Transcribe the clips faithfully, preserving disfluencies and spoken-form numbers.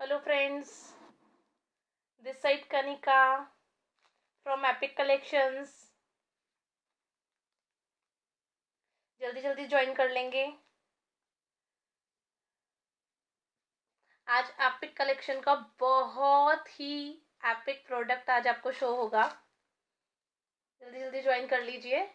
Hello friends, this side Kanika from Epic Collections. जल्दी जल्दी join कर लेंगे. आज एपिक कलेक्शन का बहुत ही एपिक प्रोडक्ट आज आपको शो होगा. जल्दी जल्दी ज्वाइन कर लीजिए.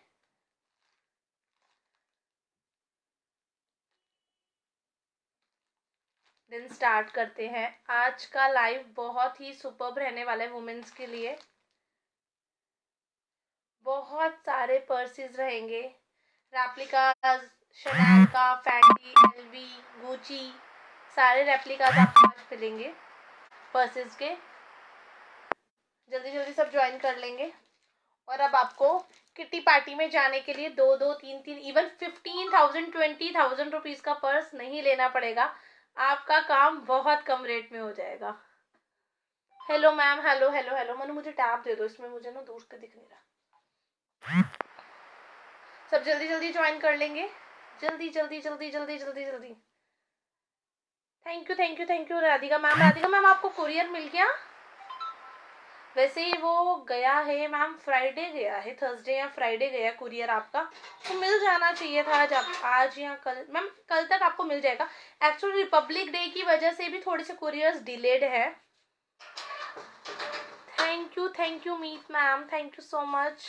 दिन स्टार्ट करते हैं. आज का लाइव बहुत ही सुपर्ब रहने वाला है वुमेन्स के लिए. बहुत सारे पर्सेस रहेंगे. रेप्लिकाज, शनैल का, फैंडी, एलवी, गुची, सारे रेप्लिकाज आपको आज मिलेंगे पर्सेस के. जल्दी जल्दी सब ज्वाइन कर लेंगे. और अब आपको किटी पार्टी में जाने के लिए दो दो तीन तीन even fifteen thousand twenty thousand rupees का पर्स नहीं लेना पड़ेगा. आपका काम बहुत कम रेट में हो जाएगा. Hello ma'am. Hello hello hello. Manu मुझे टैब दे दो, इसमें मुझे ना दूर से दिख नहीं रहा. सब जल्दी जल्दी ज्वाइन कर लेंगे. जल्दी जल्दी जल्दी जल्दी जल्दी जल्दी. Thank you thank you thank you Radhika ma'am. Radhika ma'am आपको कुरियर मिल गया? वैसे ही वो गया है मैम, फ्राइडे गया है, थर्सडे या फ्राइडे गया कुरियर आपका, तो मिल जाना चाहिए था आज. आप आज या कल मैम, कल तक आपको मिल जाएगा. एक्चुअली रिपब्लिक डे की वजह से भी थोड़े से कुरियर्स डिलेड है. Thank you thank you Meet ma'am, thank you so much.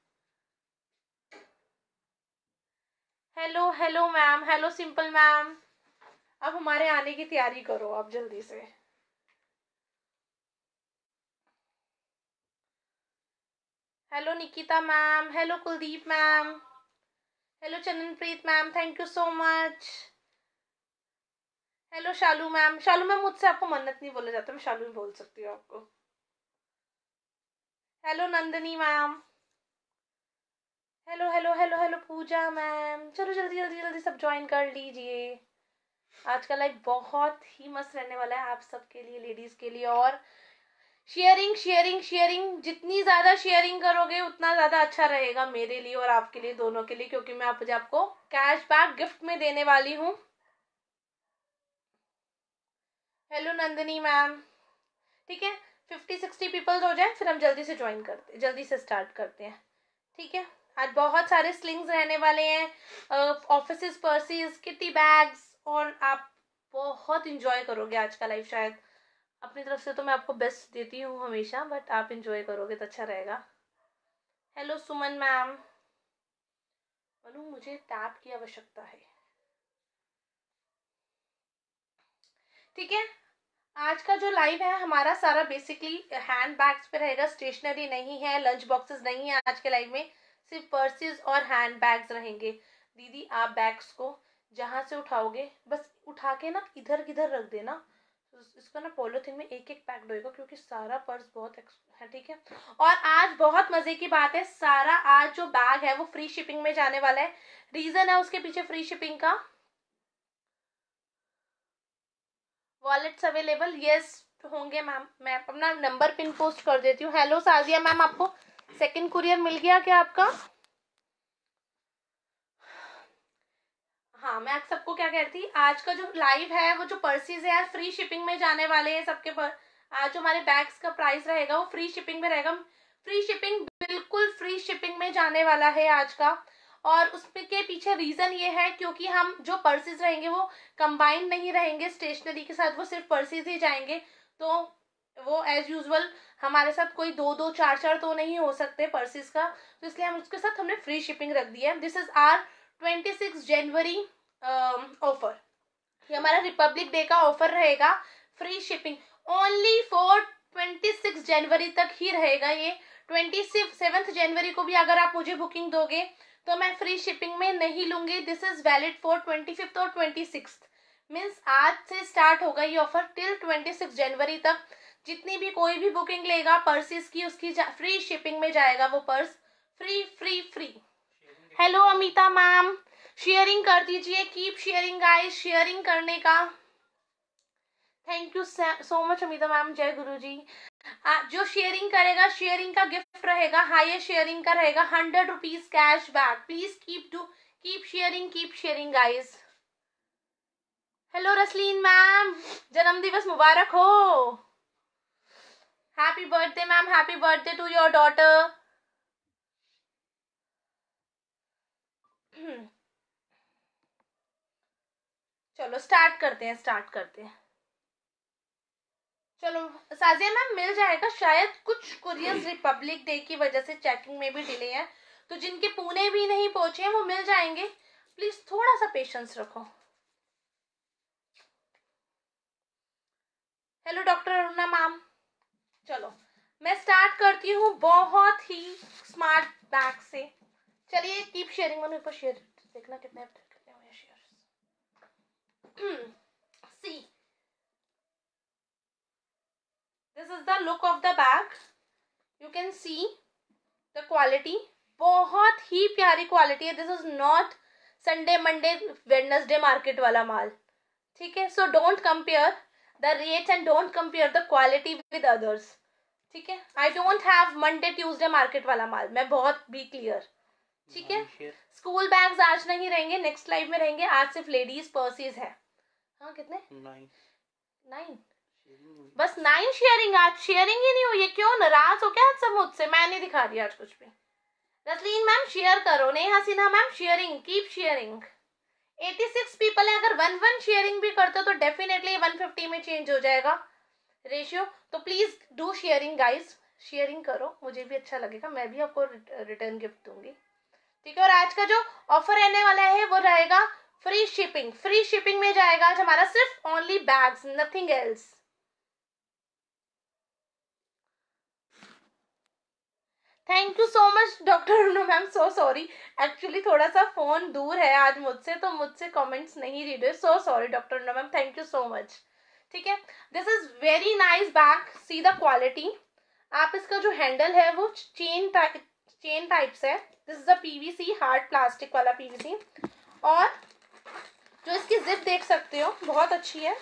Hello hello ma'am. Hello Simple ma'am. अब हमारे आने की तैयारी करो आप जल्दी से. Hello Nikita ma'am. Hello Kuldeep ma'am. Hello Chandanpreet ma'am, thank you so much. Hello Shalu ma'am. Shalu ma'am मुझसे आपको मन्नत नहीं बोला जाता, मैं शालू ही बोल सकती हूँ आपको. Hello Nandini ma'am. Hello hello hello hello Pooja ma'am. चलो जल्दी जल्दी जल्दी सब ज्वाइन कर लीजिए. आज का लाइव बहुत ही मस्त रहने वाला है आप सबके लिए, लेडीज के लिए. और शेयरिंग शेयरिंग शेयरिंग, जितनी ज़्यादा शेयरिंग करोगे उतना ज़्यादा अच्छा रहेगा मेरे लिए और आपके लिए, दोनों के लिए, क्योंकि मैं आप आपको कैशबैक गिफ्ट में देने वाली हूँ. Hello Nandini ma'am. ठीक है, फिफ्टी सिक्सटी पीपल्स हो जाए फिर हम जल्दी से ज्वाइन करते जल्दी से स्टार्ट करते हैं. ठीक है. आज बहुत सारे स्लिंग्स रहने वाले हैं, ऑफिस पर्सीज, किटी बैग्स, और आप बहुत इंजॉय करोगे आज का लाइव. शायद अपनी तरफ से तो मैं आपको बेस्ट देती हूँ हमेशा, बट आप इंजॉय करोगे तो अच्छा रहेगा. Hello Suman ma'am. मनु मुझे टैब की आवश्यकता है. ठीक है. आज का जो लाइव है हमारा सारा बेसिकली हैंड बैग्स पे रहेगा. स्टेशनरी नहीं है, लंच बॉक्सेस नहीं है आज के लाइव में, सिर्फ पर्सेस और हैंड बैग्स रहेंगे. दीदी आप बैग्स को जहाँ से उठाओगे बस उठा के ना इधर किधर रख देना. इसका ना पॉलिथीन में एक एक पैक्ड होएगा क्योंकि सारा पर्स बहुत है. ठीक है. और आज बहुत मजे की बात है, सारा आज जो बैग है वो फ्री शिपिंग में जाने वाला है. रीजन है उसके पीछे फ्री शिपिंग का. वॉलेट्स अवेलेबल यस होंगे मैम. मैं अपना नंबर पिन पोस्ट कर देती हूँ. हेलो साजिया मैम, आपको सेकंड कुरियर मिल गया क्या आपका? हाँ, मैं आप सबको क्या कहती, आज का जो लाइव है वो जो पर्सेज है यार फ्री शिपिंग में जाने वाले हैं सबके पर. आज जो हमारे बैग्स का प्राइस रहेगा वो फ्री शिपिंग में रहेगा. फ्री शिपिंग, बिल्कुल फ्री शिपिंग में जाने वाला है आज का. और उसके पीछे रीजन ये है क्योंकि हम जो पर्सेज रहेंगे वो कंबाइंड नहीं रहेंगे स्टेशनरी के साथ, वो सिर्फ पर्सेज ही जाएंगे. तो वो एज यूजुअल हमारे साथ कोई दो दो चार चार तो नहीं हो सकते पर्सेज का, तो इसलिए हम उसके साथ हमने फ्री शिपिंग रख दी है. This is our twenty six January offer. ये हमारा रिपब्लिक डे का ऑफर रहेगा. Free shipping only for twenty six January तक ही रहेगा ये. ट्वेंटी सेवन्थ जनवरी को भी अगर आप मुझे बुकिंग दोगे तो मैं फ्री शिपिंग में नहीं लूंगी. This is valid for twenty fifth और ट्वेंटी सिक्स्थ. मीन्स आज से स्टार्ट होगा ये offer till twenty six January तक. जितनी भी कोई भी बुकिंग लेगा पर्सेस की, उसकी फ्री शिपिंग में जाएगा वो purse. Free free free. Hello Amita ma'am. Sharing कर दीजिए. Keep sharing guys. शेयरिंग करने का thank you so much Amita ma'am. जय गुरु जी. आ, जो शेयरिंग करेगा शेयरिंग का गिफ्ट रहेगा, हाईएस्ट शेयरिंग का रहेगा hundred rupees cash back. Please keep do keep sharing keep sharing guys. Hello Rasleen ma'am, जन्म दिवस मुबारक हो। Happy birthday ma'am, happy birthday to your daughter. चलो स्टार्ट करते हैं, स्टार्ट करते हैं। चलो साजिया मैम, मिल जाएगा शायद, कुछ कुरियर रिपब्लिक डे की वजह से चेकिंग में भी डिले है, तो जिनके पुणे भी नहीं पहुंचे हैं वो मिल जाएंगे। प्लीज थोड़ा सा पेशेंस रखो। Hello doctor Aruna ma'am. चलो मैं स्टार्ट करती हूँ बहुत ही स्मार्ट बैग से। चलिए कीप शेयरिंग, मैंने ऊपर शेयर देखना कितने कितने हुए share. See, this is the look of the bag. You can see the quality, बहुत ही प्यारी क्वालिटी है। This is not Sunday Monday Wednesday market वाला माल, ठीक है। So don't compare the rates and don't compare the quality with others, ठीक है। I don't have Monday Tuesday market वाला माल, मैं बहुत भी क्लियर, ठीक है। स्कूल बैग्स आज नहीं रहेंगे, नेक्स्ट लाइव में रहेंगे। आज सिर्फ लेडीज पर्सीज है। हाँ कितने? नाइन नाइन बस नाइन शेयरिंग। आज शेयरिंग ही नहीं हुई है, क्यों नाराज हो क्या आज सब मुझसे? मैं नहीं दिखा रही आज कुछ भी। रसलीन मैम शेयर करो, Neha Sinha ma'am sharing, keep sharing. छियासी पीपल है, अगर वन वन शेयरिंग भी करते हो तो डेफिनेटली वन फिफ्टी में चेंज हो जाएगा रेशियो। तो please do sharing guys, sharing करो, मुझे भी अच्छा लगेगा, मैं भी आपको रिटर्न गिफ्ट दूंगी, ठीक है। और आज का जो ऑफर रहने वाला है वो रहेगा फ्री शिपिंग। फ्री शिपिंग में जाएगा आज हमारा सिर्फ only bags, nothing else. Thank you so much doctor Aruna ma'am, so sorry, actually थोड़ा सा फोन दूर है आज मुझसे, तो मुझसे कमेंट्स नहीं रीड हुए, so sorry doctor Aruna ma'am, thank you so much, ठीक है। This is very nice bag, see the quality. आप इसका जो हैंडल है वो चेन टाइप चेन टाइप्स है। This is a PVC, hard plastic वाला पीवीसी। और जो इसकी जिप देख सकते हो बहुत अच्छी है,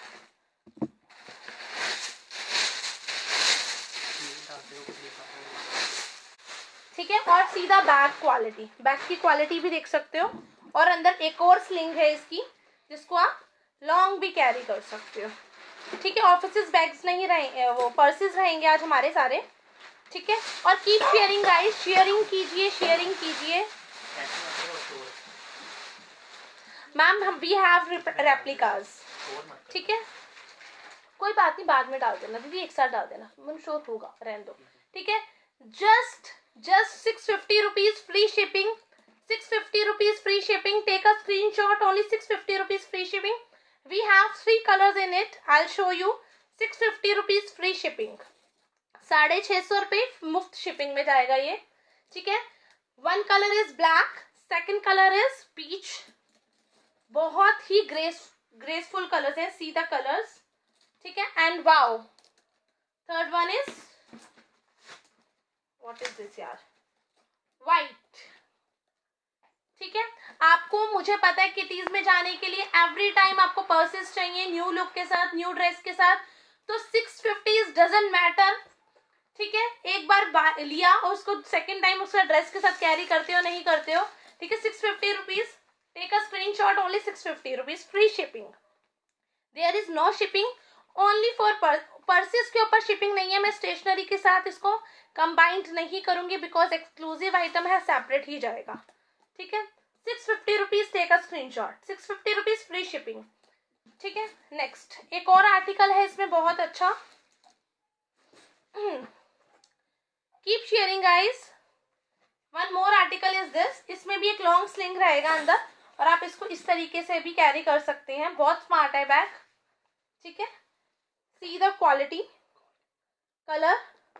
ठीक है। और सीधा बैग क्वालिटी, बैग की क्वालिटी भी देख सकते हो। और अंदर एक और स्लिंग है इसकी, जिसको आप लॉन्ग भी कैरी कर सकते हो, ठीक है। ऑफिस बैग्स नहीं रहे, वो पर्सेस रहेंगे आज हमारे सारे, ठीक है। और कीप शेयरिंग गाइस, शेयरिंग कीजिए, शेयरिंग कीजिए। मैम हम वी हैव रेप्लिकाज, ठीक है। कोई बात नहीं, बाद में डाल देना दीदी, एक साथ डाल देना, मन श्योर होगा, रहने दो, ठीक है। Just just six fifty rupees free shipping, six fifty rupees free shipping. Take a screenshot, only six fifty rupees free shipping. We have three colours in it, I will show you. Six fifty rupees free shipping, साढ़े छह सौ रुपये मुफ्त shipping में जाएगा ये, ठीक है। One colour is black, second colour is peach, बहुत ही ग्रेस ग्रेसफुल कलर्स है, सी द कलर्स, ठीक है। And wow, third one is what is this यार, वाइट, ठीक है। आपको, मुझे पता है किटीज में जाने के लिए एवरी टाइम आपको पर्सेस चाहिए न्यू लुक के साथ, न्यू ड्रेस के साथ, तो सिक्स फिफ्टी डजंट मैटर, ठीक है। एक बार लिया और उसको सेकेंड टाइम उसका ड्रेस के साथ कैरी करते हो नहीं करते हो, ठीक है। Six fifty rupees, take a screenshot, only six fifty rupees free shipping. There is no shipping, only for purses के ऊपर शिपिंग नहीं है। मैं स्टेशनरी के साथ इसको कंबाइंड नहीं करूंगी बिकॉज एक्सक्लूसिव आइटम है, सेपरेट ही जाएगा, ठीक है। Six fifty rupees, take a screenshot, six fifty rupees free shipping, ठीक है। नेक्स्ट एक और आर्टिकल है इसमें बहुत अच्छा, keep sharing guys. One more article is this, इसमें भी एक लॉन्ग स्लिंग रहेगा अंदर और आप इसको इस तरीके से भी कैरी कर सकते हैं, बहुत स्मार्ट है बैग, ठीक है। सी द क्वालिटी, कलर,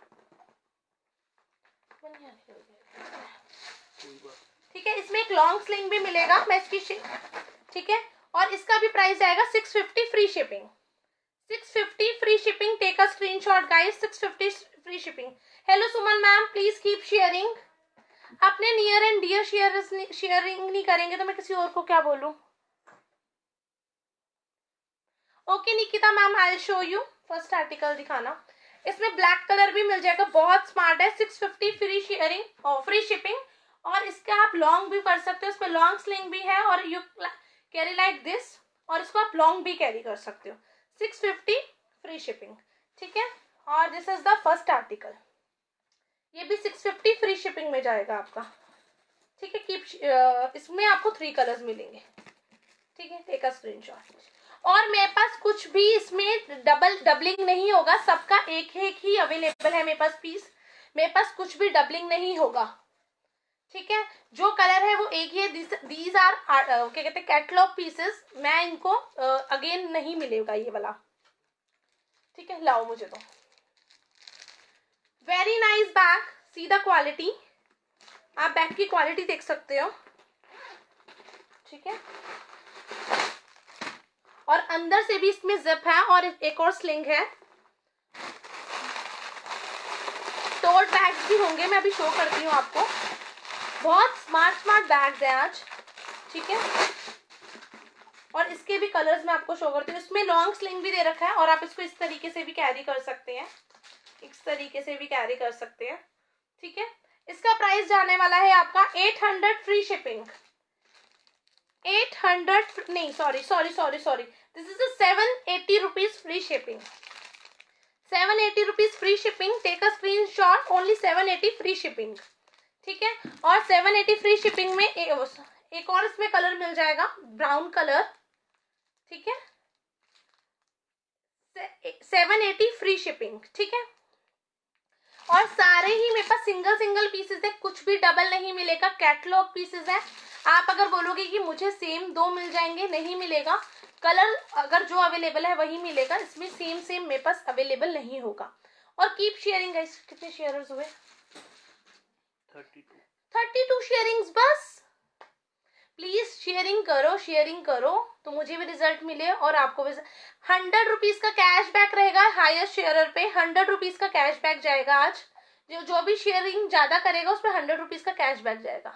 ठीक है। इसमें एक लॉन्ग स्लिंग भी मिलेगा, मैं इसकी, ठीक है। और इसका भी प्राइस आएगा six fifty free shipping, six fifty free shipping. Take a screenshot guys, six fifty free shipping. Hello Suman ma'am, please keep sharing. अपने near and dear share sharing नहीं करेंगे तो मैं किसी और को क्या बोलूं। Okay Nikita ma'am, I will show you. First article दिखाना, इसमें ब्लैक कलर भी मिल जाएगा, बहुत स्मार्ट है, सिक्स फिफ्टी फ्री शेयरिंग और फ्री शिपिंग। और इसका आप लॉन्ग भी कर सकते हो, इसमें लॉन्ग स्लिंग भी है और यू कैरी लाइक दिस, और इसको आप लॉन्ग भी कैरी कर सकते हो। सिक्स फिफ्टी फ्री शिपिंग, ठीक है। और this is the first article, ये भी सिक्स फिफ्टी फ्री शिपिंग में जाएगा आपका, ठीक है। कीप इसमें आपको थ्री कलर्स मिलेंगे, ठीक है। Take a screenshot. और मेरे पास कुछ भी इसमें डबल डबलिंग नहीं होगा, सबका एक एक ही अवेलेबल है मेरे पास पीस, मेरे पास कुछ भी डबलिंग नहीं होगा, ठीक है। जो कलर है वो एक ही, दीज आर क्या कहते हैं कैटलॉग पीसेस, मैं इनको अगेन uh, नहीं मिलेगा ये वाला, ठीक है। लाओ मुझे तो very nice bag, see the quality, आप बैग की क्वालिटी देख सकते हो, ठीक है। और अंदर से भी इसमें जिप है और एक और स्लिंग है। टोट बैग्स भी होंगे, मैं अभी शो करती हूँ आपको। बहुत स्मार्ट स्मार्ट बैग्स हैं आज, ठीक है। और इसके भी कलर्स मैं आपको शो करती हूँ। इसमें लॉन्ग स्लिंग भी दे रखा है और आप इसको इस तरीके से भी कैरी कर सकते हैं, इस तरीके से भी कैरी कर सकते हैं, ठीक है। इसका प्राइस जाने वाला है आपका eight hundred free shipping, eight hundred नहीं sorry sorry sorry sorry this is seven eighty rupees free shipping, seven eighty rupees free shipping. Take a screen shot, only seven eighty free shipping, ठीक है। और seven eighty free shipping में ए, एक और इसमें colour मिल जाएगा, ब्राउन कलर, ठीक है। सेवन एटी फ्री शिपिंग, ठीक है। और सारे ही मेरे पास सिंगल सिंगल पीसेस है, कुछ भी डबल नहीं मिलेगा, कैटलॉग पीसेस है। आप अगर बोलोगे कि मुझे सेम दो मिल जाएंगे, नहीं मिलेगा। कलर अगर जो अवेलेबल है वही मिलेगा, इसमें सेम सेम मेरे पास अवेलेबल नहीं होगा। और कीप शेयरिंग गाइस, कितने शेयरर्स हुए? Thirty two thirty two sharings बस। प्लीज शेयरिंग करो, शेयरिंग करो तो मुझे भी रिजल्ट मिले और आपको भी। हंड्रेड रुपीज का कैशबैक रहेगा हाईएस्ट शेयरर पे, हंड्रेड रुपीज का कैशबैक जाएगा आज। जो जो भी शेयरिंग ज्यादा करेगा उस पर हंड्रेड रुपीज का कैशबैक जाएगा,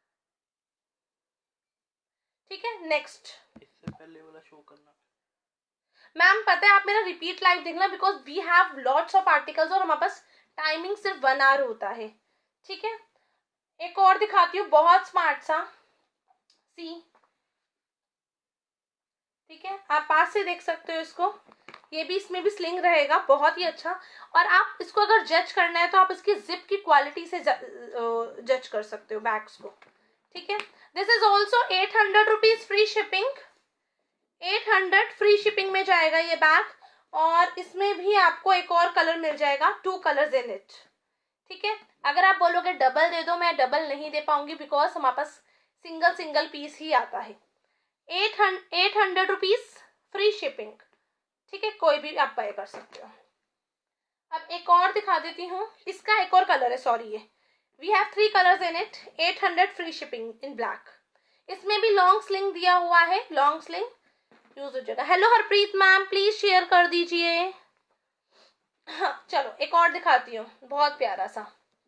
ठीक है। नेक्स्ट, इससे पहले वाला शो करना मैम, पता है आप मेरा रिपीट लाइव देखना, because we have lots of articles और हमारे पास टाइमिंग सिर्फ वन आवर होता है, ठीक है। एक और दिखाती हूँ, बहुत स्मार्ट सा सी, ठीक है। आप पास से देख सकते हो इसको, ये भी इसमें भी स्लिंग रहेगा, बहुत ही अच्छा। और आप इसको अगर जज करना है तो आप इसकी जिप की क्वालिटी से जज कर सकते हो बैग्स को, ठीक है। This is also eight hundred rupees free shipping, eight hundred free shipping में जाएगा ये बैग। और इसमें भी आपको एक और कलर मिल जाएगा, टू कलर्स इन इट, ठीक है। अगर आप बोलोगे डबल दे दो, मैं डबल नहीं दे पाऊंगी, बिकॉज हमारे पास सिंगल सिंगल पीस ही आता है। Eight hundred eight hundred rupees free shipping, ठीक है। कोई भी आप बाय कर सकते हो। अब एक और दिखा देती हूँ, इसका एक और कलर है, सॉरी ये we have three colours in it, eight hundred free shipping in black. इसमें भी लॉन्ग स्लिंग दिया हुआ है, लॉन्ग स्लिंग यूज हो जाएगा। Hello Harpreet ma'am, please share कर दीजिए। हाँ चलो एक और दिखाती हूँ, बहुत प्यारा सा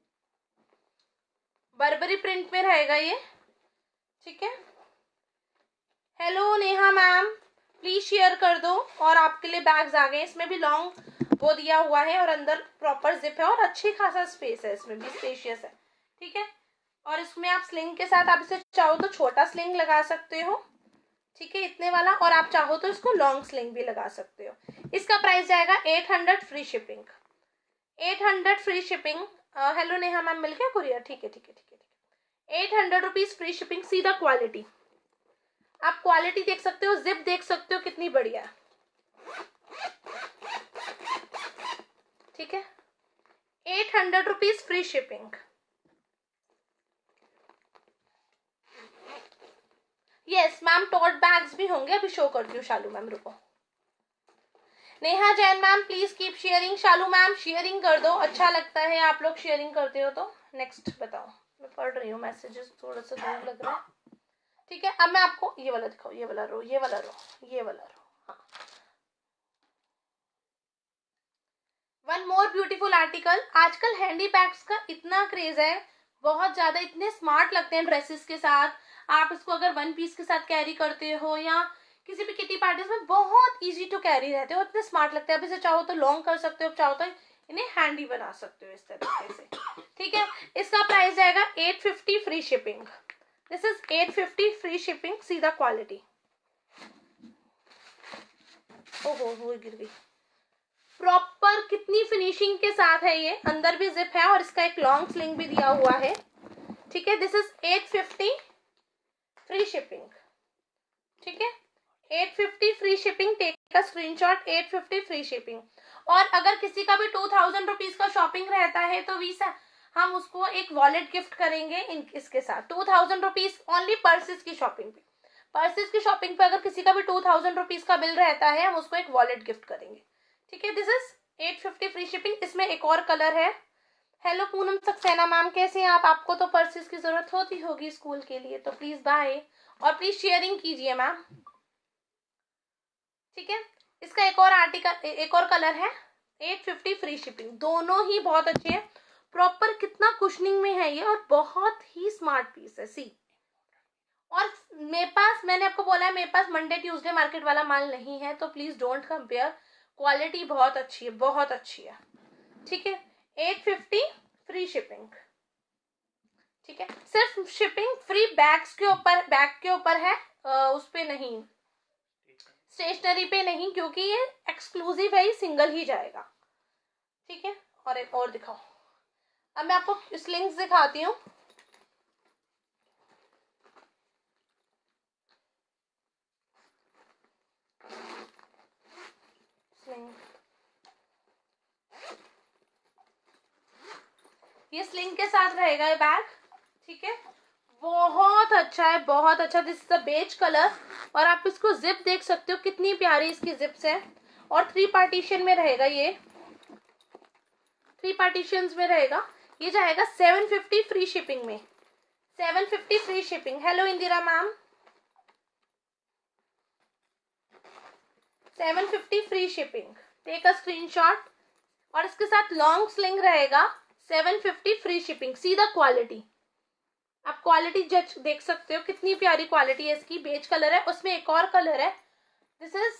बर्बरी प्रिंट में रहेगा ये, ठीक है। Hello Neha ma'am, please share कर दो। और आपके लिए बैग्स आ गए, इसमें भी लॉन्ग वो दिया हुआ है और अंदर प्रॉपर जिप है और अच्छी खासा स्पेस है, इसमें भी स्पेशियस है, ठीक है। और इसमें आप स्लिंग के साथ, आप इसे चाहो तो छोटा स्लिंग लगा सकते हो, ठीक है, इतने वाला। और आप चाहो तो इसको लॉन्ग स्लिंग भी लगा सकते हो। इसका प्राइस जाएगा eight hundred free shipping, eight hundred free shipping. Hello Neha ma'am, मिल गया कुरियर, ठीक है ठीक है ठीक है ठीक है। Eight hundred rupees free shipping. सीधा क्वालिटी, आप क्वालिटी देख सकते हो, जिप देख सकते हो कितनी बढ़िया है, ठीक है। Eight hundred rupees free shipping. Yes ma'am, tote bags भी होंगे, अभी शो करती हूँ। शालू मैम रुको। Neha Jain ma'am, please keep sharing. Shalu ma'am sharing कर दो, अच्छा लगता है आप लोग शेयरिंग करते हो तो। नेक्स्ट बताओ, मैं पढ़ रही हूँ मैसेजेस, थोड़ा सा दूर लग रहा है, ठीक है। अब मैं आपको ये वाला दिखाऊँ, ये वाला रो, ये वाला रो, ये वाला रो, हाँ। One more beautiful article. आजकल हैंडी बैग्स का इतना क्रेज है, बहुत ज्यादा, इतने स्मार्ट लगते हैं ड्रेसेस के साथ। आप इसको अगर वन पीस के साथ कैरी करते हो या किसी भी किटी पार्टीज में, बहुत इजी टू कैरी रहते हो, इतने स्मार्ट लगते हैं। आप इसे चाहो तो लॉन्ग कर सकते हो, चाहो तो इन्हें हैंडी बना सकते हो इस तरीके से, ठीक है। इसका प्राइस जाएगा eight fifty free shipping. This is eight fifty free shipping. See the quality, ओहो वो गिर गई। प्रॉपर कितनी फिनिशिंग के साथ है ये, अंदर भी जिप है और इसका एक लॉन्ग स्लिंग भी दिया हुआ है। ठीक है, this is eight fifty free shipping. ठीक है, eight fifty free shipping, take का screenshot, eight fifty free shipping. और अगर किसी का भी टू थाउजेंड रुपीज का शॉपिंग रहता है तो वीसा हम उसको एक वॉलेट गिफ्ट करेंगे इन इसके साथ। Two thousand rupees only purses की शॉपिंग पे, पर्सेस की शॉपिंग पे अगर किसी का भी टू थाउजेंड रुपीज का बिल रहता है हम उसको एक वॉलेट गिफ्ट करेंगे। ठीक है, this is eight fifty free shipping. इसमें एक और कलर है। हेलो पूनम सक्सेना मैम, कैसे हैं आप? आपको तो पर्सेस की जरूरत होती होगी स्कूल के लिए, तो प्लीज बाय और प्लीज शेयरिंग कीजिए मैम। ठीक है, इसका एक और आर्टिकल, एक और कलर है, एट फिफ्टी फ्री शिपिंग। दोनों ही बहुत अच्छे हैं, प्रॉपर कितना कुशनिंग में है ये और बहुत ही स्मार्ट पीस है। सी, और मेरे पास, मैंने आपको बोला है मेरे पास मंडे ट्यूसडे मार्केट वाला माल नहीं है, तो प्लीज डोंट कंपेयर, क्वालिटी बहुत अच्छी है, बहुत अच्छी है। ठीक है, एट फिफ्टी फ्री शिपिंग। ठीक है, सिर्फ शिपिंग फ्री बैग्स के ऊपर, बैग के ऊपर है, उस पे नहीं, स्टेशनरी पे नहीं, क्योंकि ये एक्सक्लूसिव है, ही सिंगल ही जाएगा। ठीक है, और एक और दिखाओ। अब मैं आपको स्लिंग्स दिखाती हूँ। स्लिंग, ये स्लिंग के साथ रहेगा ये बैग। ठीक है, बहुत अच्छा है, बहुत अच्छा। This is the beige colour और आप इसको जिप देख सकते हो कितनी प्यारी इसकी जिप्स है, और थ्री पार्टीशन में रहेगा ये, थ्री पार्टीशंस में रहेगा। ये जाएगा सेवन फिफ्टी फ्री शिपिंग में, seven fifty free shipping. Hello Indira ma'am, seven fifty free shipping, take a screenshot. और इसके साथ लॉन्ग स्लिंग रहेगा, seven fifty free shipping. See the quality, आप क्वालिटी जज देख सकते हो कितनी प्यारी क्वालिटी है इसकी। बेज कलर है, उसमें एक और कलर है, दिस इज,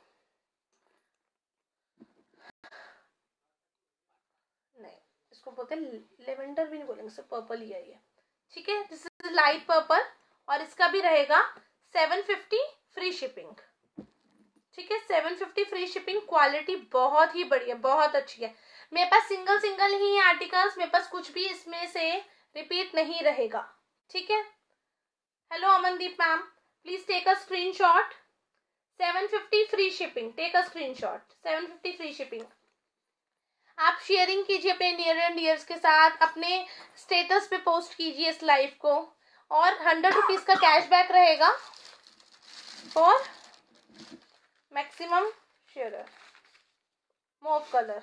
नहीं इसको बोलते हैं लेवेंडर भी नहीं बोलेंगे, सिर्फ पर्पल ही है ये। ठीक है, दिस इज लाइट पर्पल और इसका भी रहेगा सेवन फिफ्टी फ्री शिपिंग। ठीक है, seven fifty free shipping. Quality बहुत ही बढ़िया, बहुत अच्छी है। मेरे पास सिंगल सिंगल ही आर्टिकल्स, मेरे पास कुछ भी इसमें से रिपीट नहीं रहेगा। ठीक है, hello Amandeep ma'am, please take a screenshot, seven fifty free shipping, take a screenshot, seven fifty free shipping. आप शेयरिंग कीजिए अपने नियर एंड डियर्स के साथ, अपने स्टेटस पे पोस्ट कीजिए इस लाइव को, और हंड्रेड रुपीज का कैशबैक रहेगा for maximum share. Mauve colour,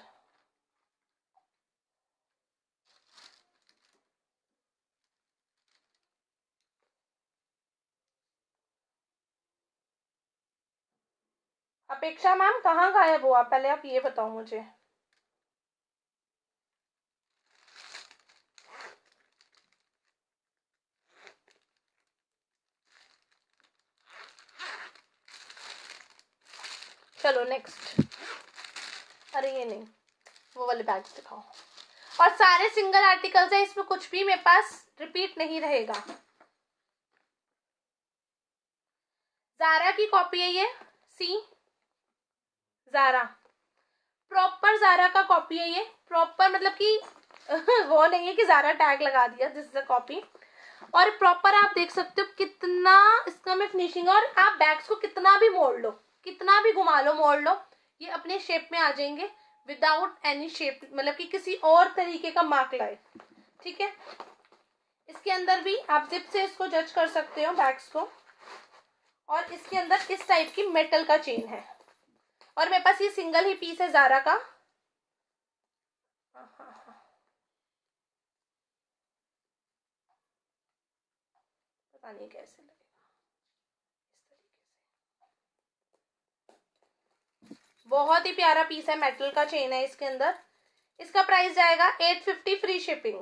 Apeksha ma'am कहाँ गायब हो आप, पहले आप ये बताओ मुझे। चलो नेक्स्ट, अरे ये नहीं, वो वाले बैग्स दिखाओ। और सारे सिंगल आर्टिकल्स है, इसमें कुछ भी मेरे पास रिपीट नहीं रहेगा। जारा की कॉपी है ये, सी जारा, प्रॉपर जारा का कॉपी है ये, प्रॉपर मतलब कि वो नहीं है कि जारा टैग लगा दिया, दिस इज अ कॉपी। और प्रॉपर आप देख सकते हो कितना इसका में फिनिशिंग, और आप बैग्स को कितना भी मोड़ लो, कितना भी घुमा लो, मोड़ लो, ये अपने शेप में आ जाएंगे विदाउट एनी शेप, मतलब कि किसी और तरीके का मार्क लाए। ठीक है, इसके अंदर भी आप जिप से इसको जज कर सकते हो बैग्स को, और इसके अंदर इस टाइप की मेटल का चेन है, और मेरे पास ये सिंगल ही पीस है जारा का। हाँ हाँ हाँ, पता नहीं कैसे लगेगा, इस तरीके से। बहुत ही प्यारा पीस है, मेटल का चेन है इसके अंदर। इसका प्राइस जाएगा eight fifty free shipping.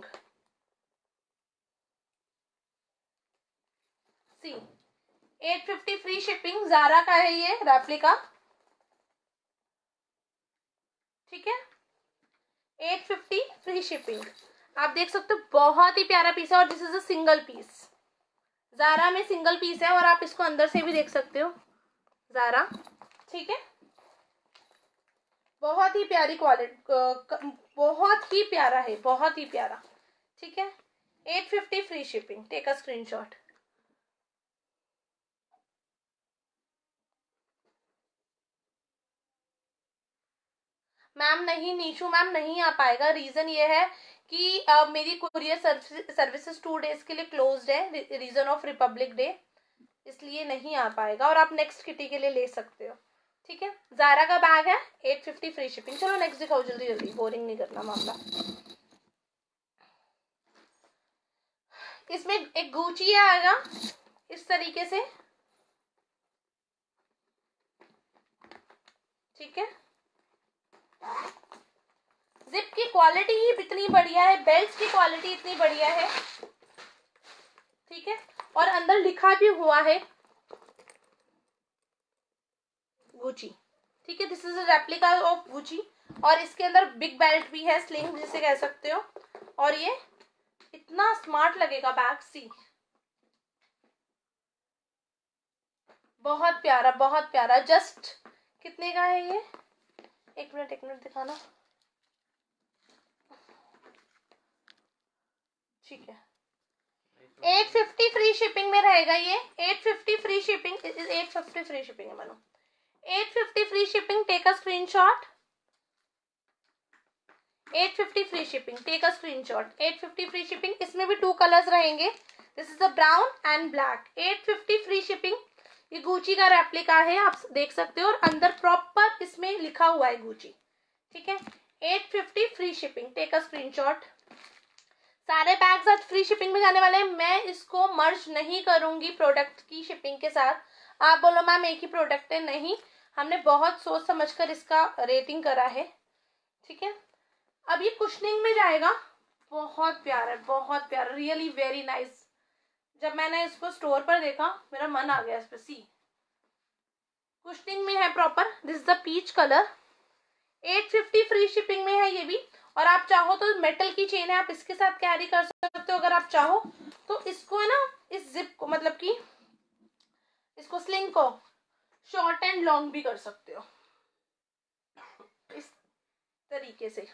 See, eight fifty free shipping, Zara का है ये रेप्लिका। ठीक है, एट फिफ्टी फ्री शिपिंग। आप देख सकते हो बहुत ही प्यारा पीस है, और this is a single piece, Zara में सिंगल पीस है, और आप इसको अंदर से भी देख सकते हो, जारा। ठीक है, बहुत ही प्यारी क्वालिटी, बहुत ही प्यारा है, बहुत ही प्यारा। ठीक है, eight fifty free shipping, take a screenshot. Ma'am नहीं नीशू मैम नहीं आ पाएगा, रीजन ये है कि uh, मेरी कुरियर सर्विसेज टू डेज के लिए क्लोज्ड है, रीजन ऑफ रिपब्लिक डे, इसलिए नहीं आ पाएगा। और आप नेक्स्ट किटी के लिए ले सकते हो। ठीक है, जारा का बैग है, एट फिफ्टी फ्री शिपिंग। चलो नेक्स्ट दिखाओ जल्दी जल्दी, बोरिंग नहीं करना मामला। इसमें एक गुची आएगा इस तरीके से। ठीक है, जिप की क्वालिटी ही इतनी बढ़िया है, बेल्ट की क्वालिटी इतनी बढ़िया है। ठीक है, और अंदर लिखा भी हुआ है गुची। ठीक है, this is a replica of Gucci, और इसके अंदर बिग बेल्ट भी है, स्लिंग जिसे कह सकते हो। और ये इतना स्मार्ट लगेगा बैग, सी बहुत प्यारा, बहुत प्यारा। जस्ट कितने का है ये? एक मिनट एक मिनट दिखाना। ठीक है, एट फिफ्टी फ्री शिपिंग में रहेगा ये, eight fifty free shipping, eight fifty free shipping है मानो, eight fifty free shipping, take a screenshot. Eight fifty free shipping, take a screenshot. Eight fifty free shipping, इसमें भी टू कलर्स रहेंगे, this is the brown and black. Eight fifty free shipping, ये Gucci का replica है, आप देख सकते हो, और अंदर प्रॉपर इसमें लिखा हुआ है गुची। ठीक है, eight fifty free shipping, take a screenshot. सारे बैग्स आज फ्री शिपिंग में जाने वाले हैं। मैं इसको मर्ज नहीं करूंगी प्रोडक्ट की शिपिंग के साथ। आप बोलो मैम एक ही प्रोडक्ट है, नहीं, हमने बहुत सोच समझकर इसका रेटिंग करा है। ठीक है, अब ये कुशनिंग में जाएगा, बहुत प्यारा है, बहुत प्यारा, रियली वेरी नाइस। जब मैंने इसको स्टोर पर देखा मेरा मन आ गया इस पे। सी कुशनिंग में है proper, this is the peach colour, eight fifty free shipping में है ये भी। और आप चाहो तो मेटल की चेन है, आप इसके साथ कैरी कर सकते हो अगर आप चाहो तो। इसको है ना, इस जिप को, मतलब कि इसको स्लिंग को शॉर्ट एंड लॉन्ग भी कर सकते हो इस तरीके से।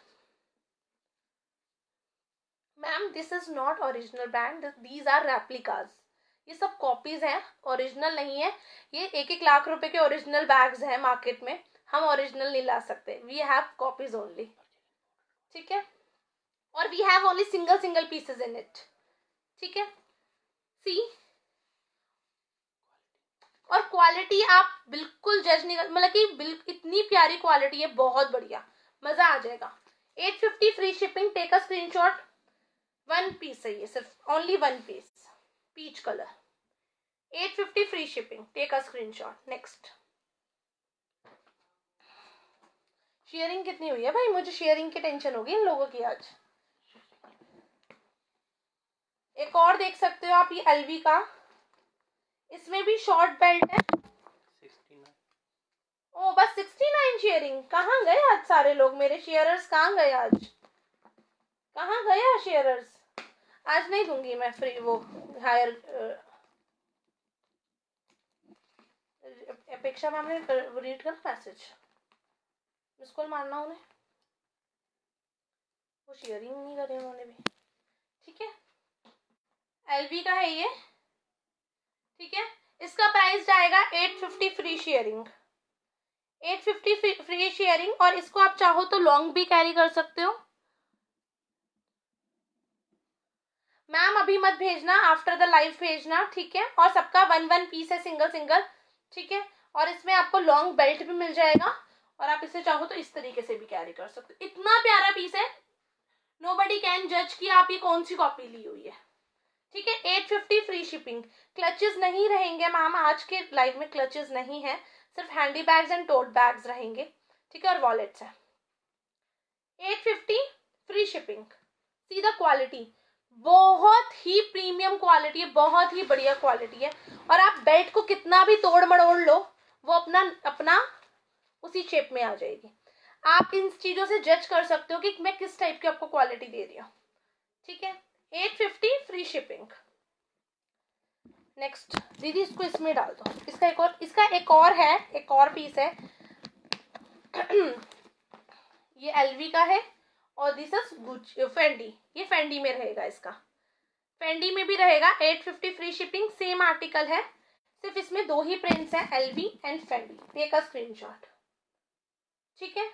Ma'am this is not original brand, these are replicas, ये सब कॉपीज हैं, ओरिजिनल नहीं है। ये एक एक लाख रुपए के ओरिजिनल बैग्स हैं मार्केट में, हम ओरिजिनल नहीं ला सकते, वी हैव कॉपीज ओनली। ठीक है, और we have only single single pieces in it. ठीक है, सी, और क्वालिटी आप बिल्कुल जज नहीं कर, मतलब कि बिल्कुल इतनी प्यारी क्वालिटी है, बहुत बढ़िया, मजा आ जाएगा। Eight fifty free shipping, take a screenshot. One piece है ये, सिर्फ only one piece, peach colour, eight fifty free shipping, take a screenshot. Next, sharing कितनी हुई है भाई, मुझे शेयरिंग की टेंशन होगी इन लोगों की आज। एक और देख सकते हो आप, ये एलवी का, इसमें भी शॉर्ट बेल्ट है। ओ बस सिक्सटी नाइन शेयरिंग, कहाँ गए आज सारे लोग, मेरे शेयरर्स कहाँ गए आज, कहाँ गए शेयरर्स? आज नहीं दूंगी मैं फ्री वो हायर। अपेक्षा मैम ने रीड कर मैसेज, मिस कॉल मारना उन्हें, वो शेयरिंग नहीं करे उन्होंने भी। ठीक है, एलवी का है ये। ठीक है, इसका प्राइस जाएगा eight fifty free sharing, eight fifty free sharing. और इसको आप चाहो तो लॉन्ग भी कैरी कर सकते हो। मैम अभी मत भेजना, आफ्टर द लाइव भेजना। ठीक है, और सबका वन वन पीस है, सिंगल सिंगल। ठीक है, और इसमें आपको लॉन्ग बेल्ट भी मिल जाएगा, और आप इसे चाहो तो इस तरीके से भी कैरी कर सकते हो। इतना प्यारा पीस है, नोबडी कैन जज कि आप ये कौन सी कॉपी ली हुई है। ठीक है, eight fifty free shipping. Clutches नहीं रहेंगे मैम, आज के लाइव में क्लचेस नहीं है, सिर्फ handy bags and tote bags रहेंगे। ठीक है, और वॉलेट्स है। Eight fifty free shipping. See the quality, बहुत ही प्रीमियम क्वालिटी है, बहुत ही बढ़िया क्वालिटी है। और आप बेल्ट को कितना भी तोड़ मड़ोड़ लो, वो अपना अपना उसी शेप में आ जाएगी। आप इन चीजों से जज कर सकते हो कि मैं किस टाइप की आपको क्वालिटी दे रही हूँ। ठीक है, eight fifty free shipping. Next दीदी इसको इसमें डाल दो, इसका एक और इसका एक और है, एक और पीस है। ये एलवी का है और दिस इज गुच्ची फेंडी, ये फेंडी में रहेगा, इसका फेंडी में भी रहेगा। Eight fifty free shipping, same article है, सिर्फ इसमें दो ही प्रिंट्स हैं, LV and Fendi. Take a screenshot, ठीक है।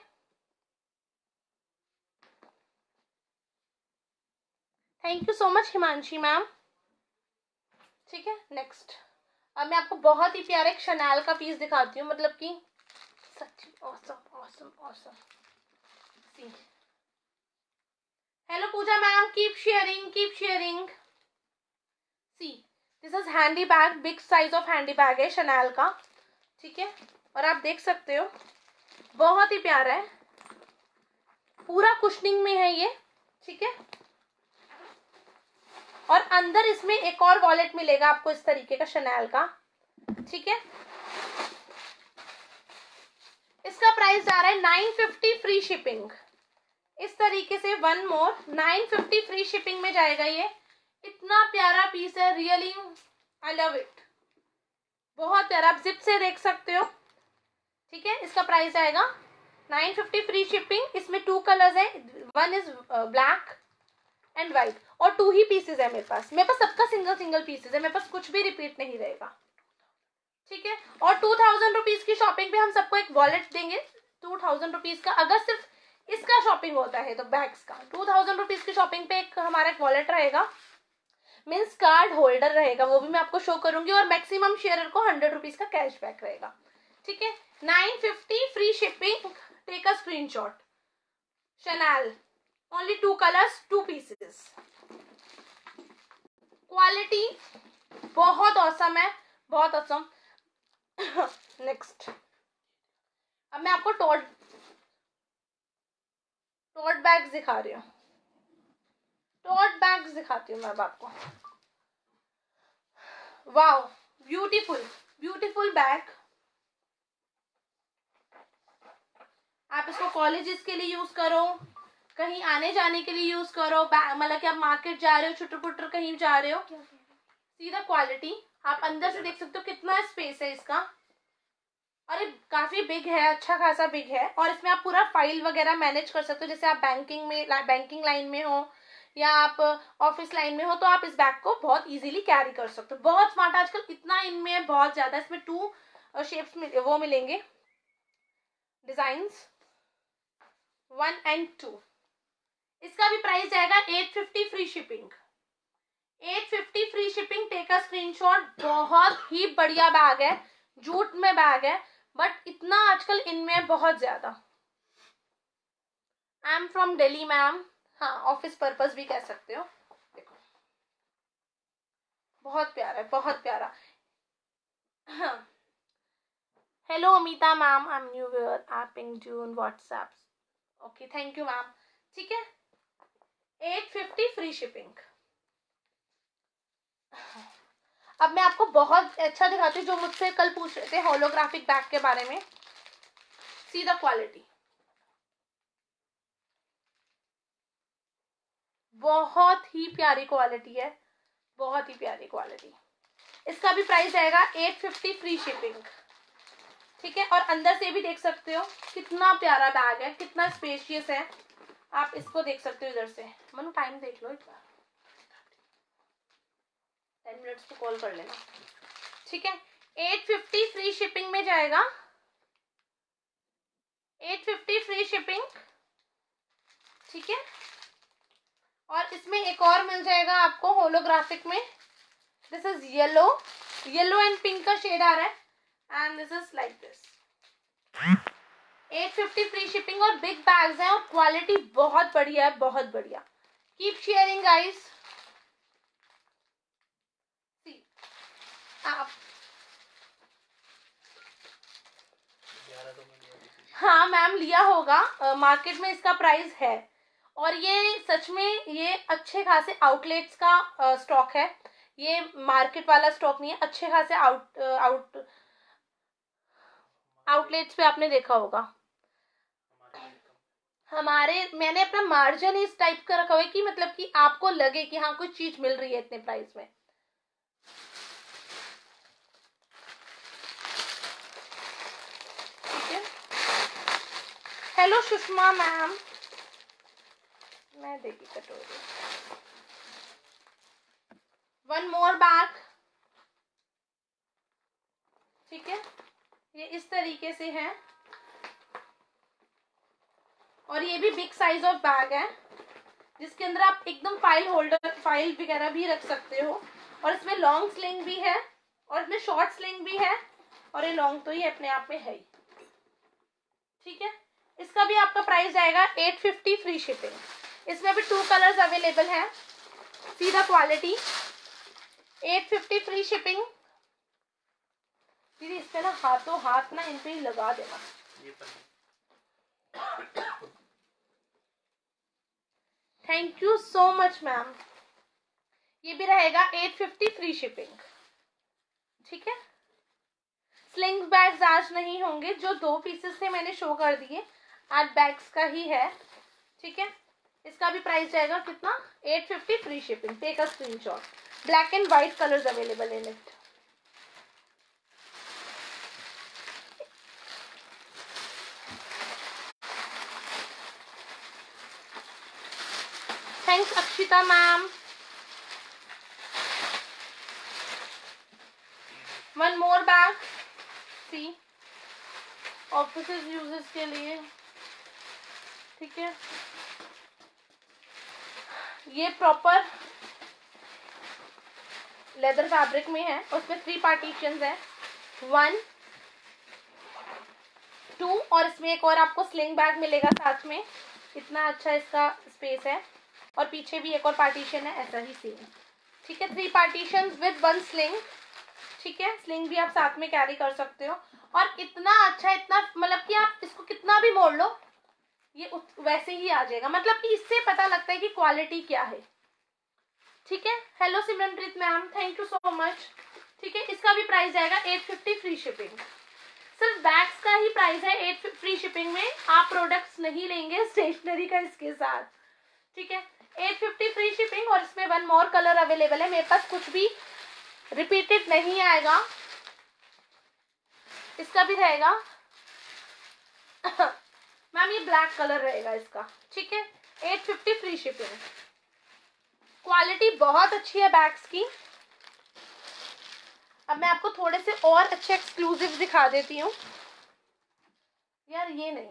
Thank you so much Himanshi ma'am, ठीक है। नेक्स्ट अब मैं आपको बहुत ही प्यारे एक शनैल का पीस दिखाती हूँ, मतलब कि सच्ची awesome awesome awesome. See hello Pooja ma'am, keep sharing keep sharing. See this is handy bag, big size of handy bag है शनैल का, ठीक है। और आप देख सकते हो बहुत ही प्यारा है, पूरा कुशनिंग में है ये, ठीक है। और अंदर इसमें एक और वॉलेट मिलेगा आपको इस तरीके का शनैल का, ठीक है। इसका प्राइस जा रहा है नाइन फिफ्टी फ्री शिपिंग। इस तरीके से one more nine fifty free shipping में जाएगा ये। इतना प्यारा पीस है, रियली आई लव इट, बहुत प्यारा। आप जिप से देख सकते हो, ठीक है। इसका प्राइस आएगा नाइन फिफ्टी फ्री शिपिंग। इसमें टू कलर्स है, one is black and white, और टू ही पीसेज है मेरे पास। मेरे पास सबका सिंगल सिंगल पीसेज है, मेरे पास कुछ भी रिपीट नहीं रहेगा, ठीक है। और टू थाउजेंड रुपीज की शॉपिंग पे हम सबको एक वॉलेट देंगे, टू थाउजेंड रुपीज का। अगर सिर्फ इसका शॉपिंग होता है तो बैग्स का टू थाउजेंड रुपीज की शॉपिंग पे एक हमारा एक वॉलेट रहेगा, मीन्स कार्ड होल्डर रहेगा, वो भी मैं आपको शो करूंगी। और मैक्सिमम शेयरर को हंड्रेड रुपीज का कैशबैक रहेगा, ठीक है। Nine fifty free shipping, take a screenshot. Chanel, only two colours, two pieces. Quality बहुत औसम है, बहुत औसम। नेक्स्ट अब मैं आपको टोट टोट बैग्स दिखा रही हूँ, टोट बैग्स दिखाती हूँ मैं अब आपको। Wow, beautiful beautiful bag. आप इसको कॉलेजेस के लिए यूज करो, कहीं आने जाने के लिए यूज करो, मतलब कि आप मार्केट जा रहे हो, छुट्टर पुट्टर कहीं जा रहे हो। सी द क्वालिटी, आप अंदर से देख सकते हो कितना स्पेस है इसका, और ये काफी बिग है, अच्छा खासा बिग है। और इसमें आप पूरा फाइल वगैरह मैनेज कर सकते हो, जैसे आप बैंकिंग में बैंकिंग लाइन में हो या आप ऑफिस लाइन में हो, तो आप इस बैग को बहुत इजीली कैरी कर सकते हो। बहुत स्मार्ट, आजकल इतना इनमें बहुत ज्यादा। इसमें टू शेप्स में वो मिलेंगे, डिजाइन्स वन एंड टू। इसका भी प्राइस जाएगा eight fifty free shipping, eight fifty free shipping. Take a screenshot. बहुत ही बढ़िया बैग है, जूट में बैग है, बट इतना आजकल इनमें बहुत ज्यादा। I am from Delhi ma'am, हाँ ऑफिस पर्पस भी कह सकते हो। देखो बहुत प्यारा है, बहुत प्यारा। हाँ hello Amita ma'am, I am new where app in June WhatsApp. Okay thank you ma'am, ठीक है। Eight fifty free shipping. अब मैं आपको बहुत अच्छा दिखाती हूँ, जो मुझसे कल पूछ रहे थे होलोग्राफिक बैग के बारे में। सी द क्वालिटी, बहुत ही प्यारी क्वालिटी है, बहुत ही प्यारी क्वालिटी। इसका भी प्राइस आएगा एट फिफ्टी फ्री शिपिंग, ठीक है। और अंदर से भी देख सकते हो कितना प्यारा बैग है, कितना स्पेशियस है। आप इसको देख सकते हो इधर से। मनु टाइम देख लो, एक बार टेन मिनट्स को कॉल कर लेना, ठीक है। एट फिफ्टी फ्री शिपिंग में जाएगा, एट फिफ्टी फ्री शिपिंग, ठीक है। और इसमें एक और मिल जाएगा आपको होलोग्राफिक में। This is yellow, yellow and pink का शेड आ रहा है, and this is like this. Eight fifty free shipping और बिग बैग्स हैं, और क्वालिटी बहुत बढ़िया है, बहुत बढ़िया। Keep sharing guys. आप हाँ मैम लिया होगा, मार्केट में इसका प्राइस है। और ये सच में ये अच्छे खासे आउटलेट्स का स्टॉक है, ये मार्केट वाला स्टॉक नहीं है। अच्छे खासे आउट आउट आउटलेट्स पे आपने देखा होगा। हमारे मैंने अपना मार्जिन इस टाइप का रखा हुआ है कि मतलब कि आपको लगे कि हाँ कोई चीज मिल रही है इतने प्राइस में। हेलो लो सुषमा मैम, मैं देखी कटोरी। वन मोर बैग, ठीक है, ये इस तरीके से है और ये भी बिग साइज ऑफ बैग है जिसके अंदर आप एकदम फाइल होल्डर, फाइल वगैरह भी रख सकते हो। और इसमें लॉन्ग स्लिंग भी है और इसमें शॉर्ट स्लिंग भी है और ये लॉन्ग तो ये अपने आप में है ही, ठीक है। इसका भी आपका प्राइस आएगा एट फिफ्टी फ्री शिपिंग। इसमें भी टू कलर्स अवेलेबल हैं। See the quality, eight fifty free shipping. दीदी इस पे ना हाथों हाथ ना इन पे ही लगा देना। Thank you so much ma'am. ये भी रहेगा एट फिफ्टी फ्री शिपिंग, ठीक है। स्लिंग बैग्स आज नहीं होंगे, जो दो पीसेस थे मैंने शो कर दिए, आज बैग्स का ही है, ठीक है। इसका भी प्राइस जाएगा कितना, eight fifty free shipping. Take a screenshot. Black and white colours available in it. Thanks Akshita ma'am. One more bag, see office uses के लिए, ठीक है। ये प्रॉपर लेदर फैब्रिक में है, उसमें थ्री पार्टीशंस हैं, वन टू और इसमें एक और आपको स्लिंग बैग मिलेगा साथ में। इतना अच्छा इसका स्पेस है और पीछे भी एक और पार्टीशन है ऐसा ही सेम, ठीक है। Three partitions with one sling, ठीक है। स्लिंग भी आप साथ में कैरी कर सकते हो और इतना अच्छा, इतना मतलब कि आप इसको कितना भी मोड़ लो ये वैसे ही आ जाएगा, मतलब कि इससे पता लगता है कि क्वालिटी क्या है, ठीक है। Hello Simranpreet ma'am, thank you so much, ठीक है। इसका भी प्राइस आएगा एट फिफ्टी फ्री शिपिंग। सिर्फ बैग्स का ही प्राइस है एट फ्री शिपिंग में, आप प्रोडक्ट्स नहीं लेंगे स्टेशनरी का इसके साथ, ठीक है। एट फिफ्टी फ्री शिपिंग और इसमें वन मोर कलर अवेलेबल है। मेरे पास कुछ भी रिपीटेड नहीं आएगा। इसका भी रहेगा मैम ये ब्लैक कलर रहेगा इसका, ठीक है। Eight fifty free shipping. Quality बहुत अच्छी है बैग्स की। अब मैं आपको थोड़े से और अच्छे एक्सक्लूसिव दिखा देती हूँ। यार ये नहीं,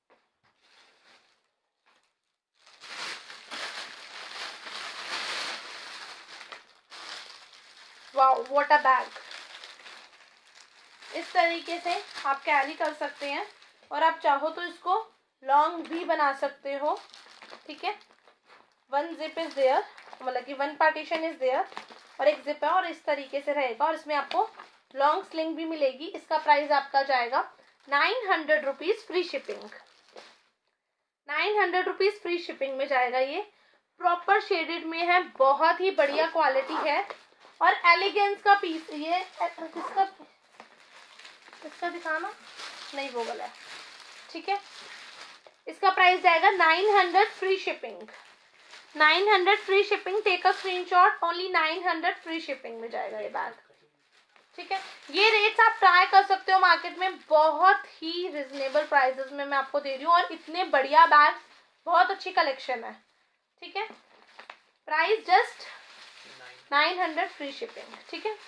वाओ व्हाट अ बैग। इस तरीके से आप कैरी कर सकते हैं और आप चाहो तो इसको लॉन्ग भी बना सकते हो, ठीक है। वन जिप इज देयर, मतलब कि वन पार्टीशन इज देयर और एक जिप है और इस तरीके से रहेगा और इसमें आपको लॉन्ग स्लिंग भी मिलेगी। इसका प्राइस आपका जाएगा nine hundred rupees free shipping. Nine hundred rupees free shipping में जाएगा। ये प्रॉपर शेडेड में है, बहुत ही बढ़िया क्वालिटी है और एलिगेंस का पीस। ये किसका इसका दिखाना नहीं, वो वाला है, ठीक है। इसका प्राइस जाएगा nine hundred free shipping. Nine hundred free shipping. Take a screenshot. Only nine hundred free shipping में जाएगा ये बैग, ठीक है। ये रेट्स आप ट्राई कर सकते हो मार्केट में, बहुत ही रिजनेबल प्राइसेस में मैं आपको दे रही हूँ और इतने बढ़िया बैग, बहुत अच्छी कलेक्शन है, ठीक है। Price just nine hundred free shipping, ठीक है।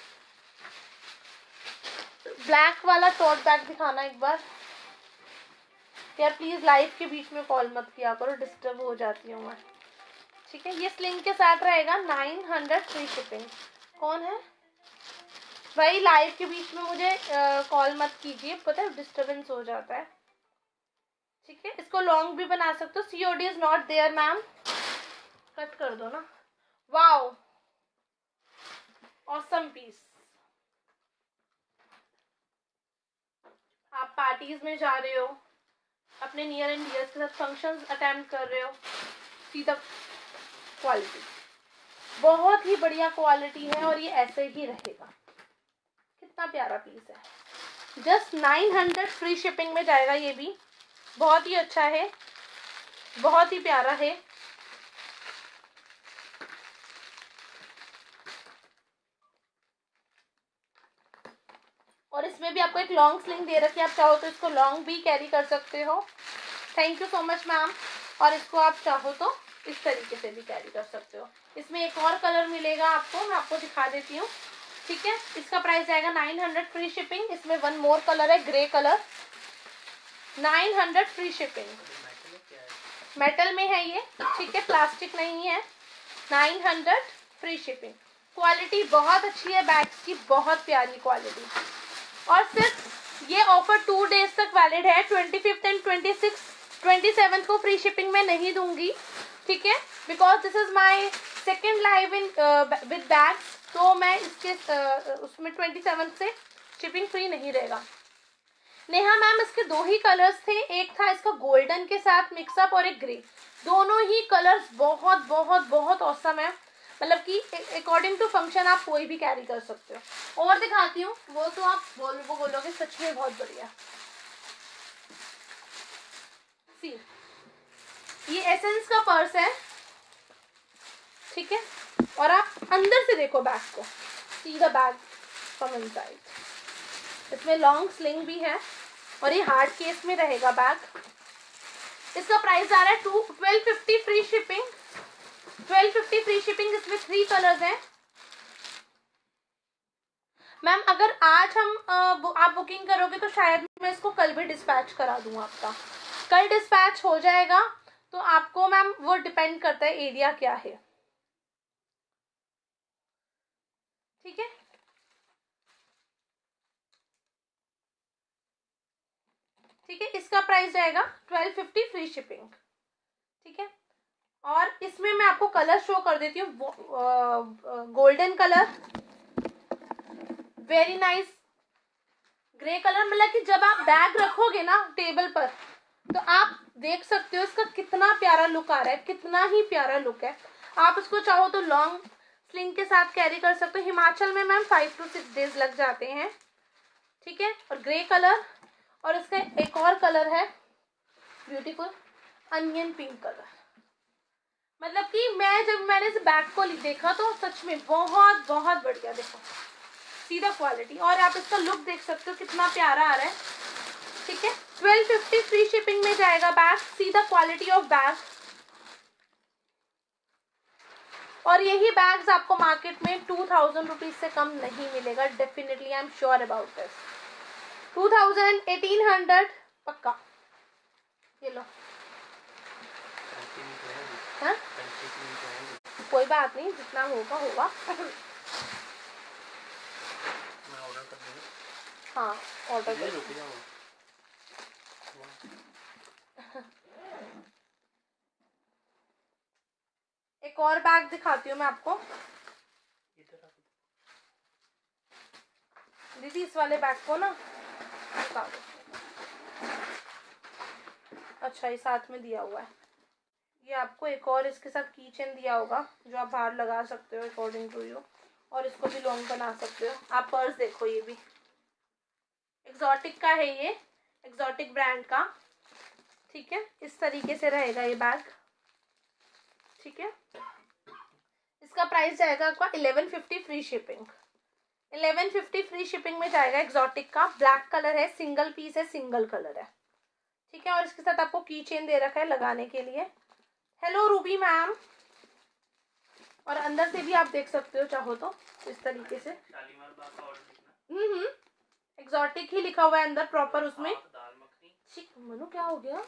ब्लैक वाला टोट बैग दिखाना एक बार यार प्लीज। लाइव के बीच में कॉल मत किया करो, डिस्टर्ब हो जाती हूँ मैं, ठीक है। ये स्लिंग के साथ रहेगा नाइन हंड्रेड फ्री शिपिंग। कौन है भाई, लाइव के बीच में मुझे कॉल मत कीजिए, पता है डिस्टर्बेंस हो जाता है, ठीक है। इसको लॉन्ग भी बना सकते हो। COD is not there ma'am, cut कर दो ना। Wow awesome piece. आप पार्टीज में जा रहे हो, अपने नियर एंड डियर्स के साथ फंक्शंस अटेंड कर रहे हो, सी द क्वालिटी, बहुत ही बढ़िया क्वालिटी है और ये ऐसे ही रहेगा। कितना प्यारा पीस है। Just nine hundred free shipping में जाएगा। ये भी बहुत ही अच्छा है, बहुत ही प्यारा है। और इसमें भी आपको एक लॉन्ग स्लिंग दे रखी है, आप चाहो तो इसको लॉन्ग भी कैरी कर सकते हो, thank you so much ma'am. और इसको आप चाहो तो इस तरीके से भी कैरी कर सकते हो। इसमें एक और कलर मिलेगा आपको, मैं आपको दिखा देती हूँ, ठीक है। इसका प्राइस आएगा नाइन हंड्रेड फ्री शिपिंग। इसमें वन मोर कलर है, grey colour, nine hundred free shipping. Metal में है ये, ठीक है, प्लास्टिक नहीं है। Nine hundred free shipping. Quality बहुत अच्छी है बैग्स की, बहुत प्यारी क्वालिटी। और सिर्फ ये ऑफर टू डेज तक वैलिड है, twenty fifth and twenty six twenty seventh को फ्री शिपिंग में नहीं दूंगी, ठीक है, because this is my second live in with bags. तो मैं इसके uh, उसमें ट्वेंटी सेवन्थ से शिपिंग फ्री नहीं रहेगा। नेहा मैम इसके दो ही कलर्स थे, एक था इसका गोल्डन के साथ मिक्सअप और एक ग्रे। दोनों ही कलर्स बहुत बहुत बहुत औसम है, मतलब कि अकॉर्डिंग टू फंक्शन आप कोई भी कैरी कर सकते हो। और दिखाती हूँ, वो तो आप बोल वो बोलोगे सच में बहुत बढ़िया। सी ये एसेंस का पर्स है, ठीक है, और आप अंदर से देखो बैग को, see the bag from inside. इसमें लॉन्ग स्लिंग भी है और ये हार्ड केस में रहेगा बैग। इसका प्राइस आ रहा है two twelve fifty free shipping, twelve fifty free shipping. इसमें थ्री कलर्स हैं मैम। अगर आज हम आ, आप बुकिंग करोगे तो शायद मैं इसको कल भी डिस्पैच करा दूं आपका, कल डिस्पैच हो जाएगा। तो आपको मैम वो डिपेंड करता है एरिया क्या है, ठीक है। ठीक है, इसका प्राइस रहेगा ट्वेल्व फिफ्टी फ्री शिपिंग, ठीक है। और इसमें मैं आपको कलर शो कर देती हूँ। Golden colour, very nice grey colour, मतलब कि जब आप बैग रखोगे ना टेबल पर तो आप देख सकते हो इसका कितना प्यारा लुक आ रहा है, कितना ही प्यारा लुक है। आप इसको चाहो तो लॉन्ग स्लिंग के साथ कैरी कर सकते हो। हिमाचल में ma'am five two six days लग जाते हैं, ठीक है। और ग्रे कलर, और इसका एक और कलर है ब्यूटीफुल अनियन पिंक कलर। मतलब कि मैं जब मैंने इस बैग को देखा तो सच में बहुत बहुत बढ़िया, देखो सीधा क्वालिटी। और आप इसका लुक देख सकते हो कितना प्यारा आ रहा है, ठीक है। ट्वेल्व फिफ्टी फ्री शिपिंग में जाएगा बैग, सीधा क्वालिटी ऑफ बैग। और यही बैग्स आपको मार्केट में टू थाउजेंड रुपीज से कम नहीं मिलेगा, definitely I am sure about this. Two thousand eighteen hundred पक्का। ये लो, हाँ कोई बात नहीं, जितना होगा होगा। हाँ ऑर्डर कर। एक और बैग दिखाती हूँ मैं आपको दीदी, इस वाले बैग को ना निकाल दो। अच्छा ये साथ में दिया हुआ है, ये आपको एक और इसके साथ की चेन दिया होगा जो आप बाहर लगा सकते हो अकॉर्डिंग टू यू, और इसको भी लॉन्ग बना सकते हो आप। पर्स देखो, ये भी एक्सोटिक का है, ये एक्सोटिक ब्रांड का, ठीक है। इस तरीके से रहेगा ये बैग, ठीक है। इसका प्राइस जाएगा आपका eleven fifty free shipping, eleven fifty free shipping में जाएगा। एक्सोटिक का ब्लैक कलर है, सिंगल पीस है, सिंगल कलर है, ठीक है। और इसके साथ आपको की चेन दे रखा है लगाने के लिए। Hello Ruby ma'am. और अंदर से भी आप देख सकते हो चाहो तो इस तरीके से। हम्म हम्म एक्सोटिक ही लिखा हुआ है अंदर प्रॉपर उसमें। मनु क्या हो गया,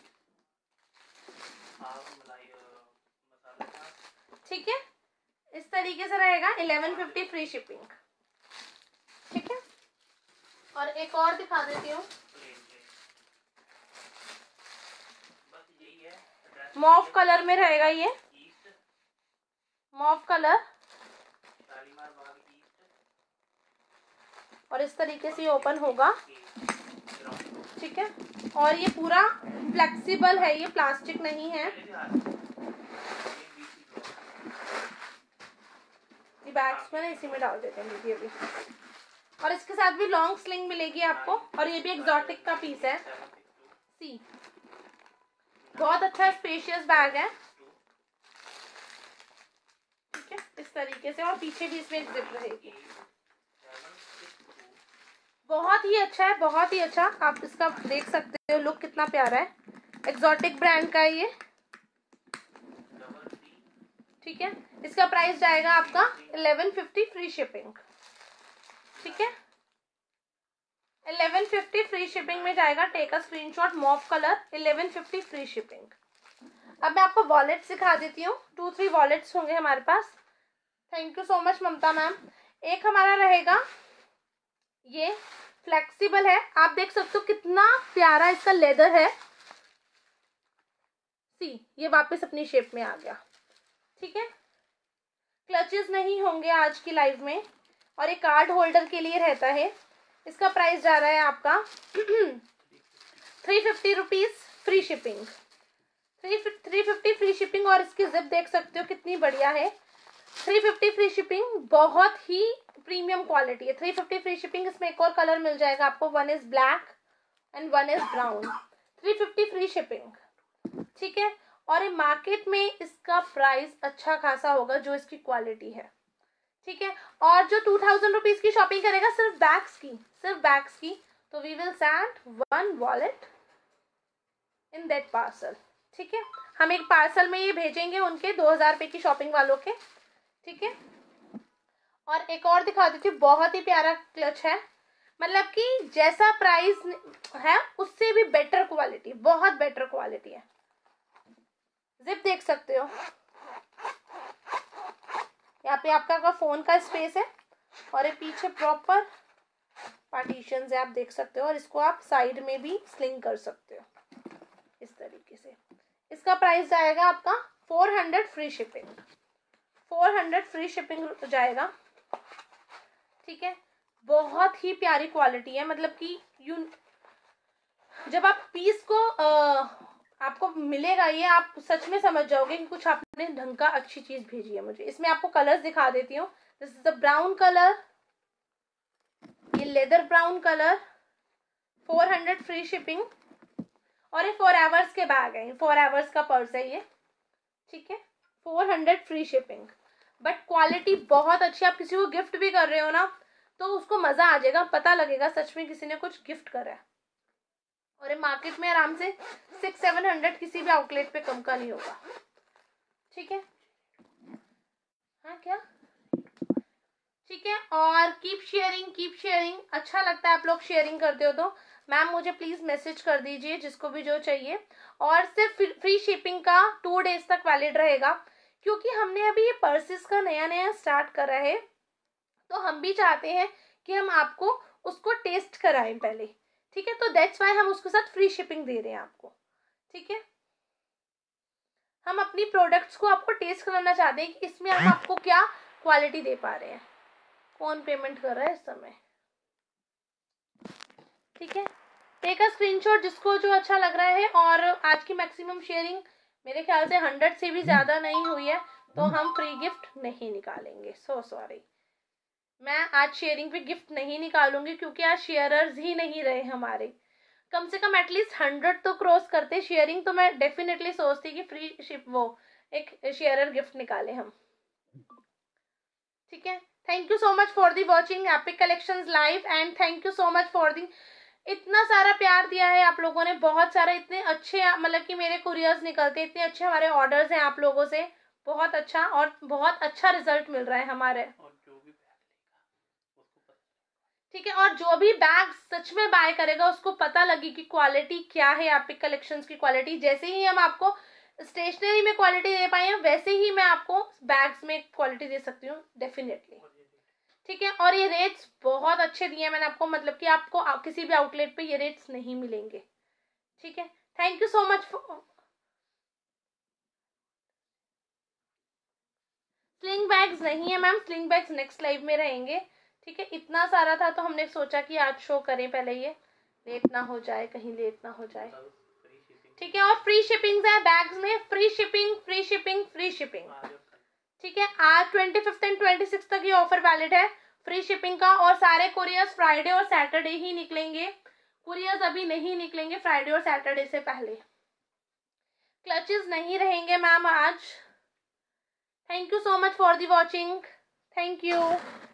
ठीक है। इस तरीके से रहेगा, इलेवन फिफ्टी फ्री शिपिंग, ठीक है। और एक और दिखा देती हूँ, मॉव कलर में रहेगा ये, मॉव कलर। और इस तरीके से ये ओपन होगा, ठीक है। और ये पूरा फ्लेक्सिबल है, ये प्लास्टिक नहीं है। ये बैग्स में ना इसी में डाल देते हैं दीदी अभी। और इसके साथ भी लॉन्ग स्लिंग मिलेगी आपको, और ये भी एक्सोटिक का पीस है। सी बहुत अच्छा स्पेशियस बैग है, ठीक है, इस तरीके से। और पीछे भी इसमें जिप रहेगी, बहुत ही अच्छा है, बहुत ही अच्छा। आप इसका देख सकते हो लुक कितना प्यारा है, एक्सोटिक ब्रांड का है ये, ठीक है। इसका प्राइस जाएगा आपका इलेवन फिफ्टी फ्री शिपिंग, ठीक है। इलेवन फिफ्टी फ्री शिपिंग में जाएगा। Take a screenshot, mauve colour, eleven fifty free shipping. अब मैं आपको वॉलेट सिखा देती हूँ। टू थ्री वॉलेट्स होंगे हमारे पास। Thank you so much Mamta ma'am. एक हमारा रहेगा ये फ्लेक्सिबल है, आप देख सकते हो कितना प्यारा इसका लेदर है। सी ये वापस अपनी शेप में आ गया, ठीक है। क्लचेस नहीं होंगे आज की लाइव में, और एक कार्ड होल्डर के लिए रहता है। इसका प्राइस जा रहा है आपका three fifty rupees free shipping, three three fifty free shipping. और इसकी जिप देख सकते हो कितनी बढ़िया है। थ्री फिफ्टी फ्री शिपिंग, बहुत ही प्रीमियम क्वालिटी है। Three fifty free shipping. इसमें एक और कलर मिल जाएगा आपको, one is black and one is brown. Three fifty free shipping, ठीक है। और ये मार्केट में इसका प्राइस अच्छा खासा होगा जो इसकी क्वालिटी है, ठीक है। और जो टू थाउजेंड रुपीज की शॉपिंग करेगा सिर्फ बैग्स की, सिर्फ बैग्स की, तो we will send one wallet in that parcel, ठीक है। हम एक पार्सल में ये भेजेंगे उनके दो हजार रुपए की शॉपिंग वालों के, ठीक है। और एक और दिखा देती हूँ, बहुत ही प्यारा क्लच है, मतलब कि जैसा प्राइस है उससे भी बेटर क्वालिटी, बहुत बेटर क्वालिटी है। जिप देख सकते हो, यहाँ पे आपका का फोन का स्पेस है, और ये पीछे प्रॉपर पार्टीशन है, आप देख सकते हो। और इसको आप साइड में भी स्लिंग कर सकते हो इस तरीके से। इसका प्राइस जाएगा आपका four hundred free shipping, four hundred free shipping जाएगा, ठीक है। बहुत ही प्यारी क्वालिटी है, मतलब कि यू जब आप पीस को आ, आपको मिलेगा ये, आप सच में समझ जाओगे कि कुछ आपने ढंग का अच्छी चीज भेजी है मुझे। इसमें आपको कलर्स दिखा देती हूँ। This is the brown colour, ये leather brown colour, four hundred free shipping. और ये फोर आवर्स के बैग है, फोर आवर्स का पर्स है ये, ठीक है। Four hundred free shipping, but quality बहुत अच्छी। आप किसी को गिफ्ट भी कर रहे हो ना तो उसको मजा आ जाएगा, पता लगेगा सच में किसी ने कुछ गिफ्ट करा है। और ये मार्केट में आराम से सिक्स सेवन हंड्रेड किसी भी आउटलेट पे कम का नहीं होगा, ठीक है। हाँ क्या, ठीक है। और कीप शेयरिंग, कीप शेयरिंग। अच्छा लगता है आप लोग शेयरिंग करते हो तो मैम मुझे प्लीज मैसेज कर दीजिए जिसको भी जो चाहिए। और सिर्फ फ्री शिपिंग का टू डेज तक वैलिड रहेगा, क्योंकि हमने अभी ये पर्सेस का नया नया स्टार्ट करा है, तो हम भी चाहते हैं कि हम आपको उसको टेस्ट कराएं पहले, ठीक है। तो दैट्स वाई हम उसके साथ फ्री शिपिंग दे रहे हैं आपको, ठीक है। हम अपनी प्रोडक्ट्स को आपको टेस्ट कराना चाहते हैं कि इसमें हम आपको क्या क्वालिटी दे पा रहे हैं। कौन पेमेंट कर रहा है इस समय, ठीक है। टेक अ स्क्रीनशॉट जिसको जो अच्छा लग रहा है। और आज की मैक्सिमम शेयरिंग मेरे ख्याल से हंड्रेड से भी ज्यादा नहीं हुई है, तो हम फ्री गिफ्ट नहीं निकालेंगे। सो सॉरी, मैं आज शेयरिंग पे गिफ्ट नहीं निकालूंगी, क्योंकि आज शेयरर्स ही नहीं रहे हमारे। कम से कम एटलीस्ट हंड्रेड तो क्रॉस करते शेयरिंग, तो मैं डेफिनेटली सोचती कि फ्री शिप वो एक शेयरर गिफ्ट निकाले हम, ठीक है। Thank you so much for the watching epic collections live, and thank you so much for the, इतना सारा प्यार दिया है आप लोगों ने, बहुत सारा, इतने अच्छे, मतलब कि मेरे कुरियर्स निकलते, इतने अच्छे हमारे ऑर्डर्स हैं आप लोगों से, बहुत अच्छा, और बहुत अच्छा रिजल्ट मिल रहा है हमारे, ठीक है। और जो भी बैग सच में बाय करेगा उसको पता लगी कि क्वालिटी क्या है एपिक कलेक्शंस की क्वालिटी। जैसे ही हम आपको स्टेशनरी में क्वालिटी दे पाए हैं, वैसे ही मैं आपको बैग्स में क्वालिटी दे सकती हूँ डेफिनेटली, ठीक है। और ये रेट्स बहुत अच्छे दिए हैं मैंने आपको, मतलब कि आपको आप किसी भी आउटलेट पे ये रेट्स नहीं मिलेंगे, ठीक है। Thank you so much. Sling bags नहीं है ma'am, sling bags next live में रहेंगे, ठीक है। इतना सारा था तो हमने सोचा कि आज शो करें पहले, ये लेट ना हो जाए, कहीं लेट ना हो जाए, ठीक है। और फ्री शिपिंग है बैग्स में, free shipping free shipping free shipping, ठीक है। आज twenty fifth and twenty six तक ये ऑफर वैलिड है फ्री शिपिंग का। और सारे कुरियर्स फ्राइडे और सैटरडे ही निकलेंगे, कुरियर्स अभी नहीं निकलेंगे फ्राइडे और सैटरडे से पहले। क्लचेस नहीं रहेंगे मैम आज। Thank you so much for the watching, thank you.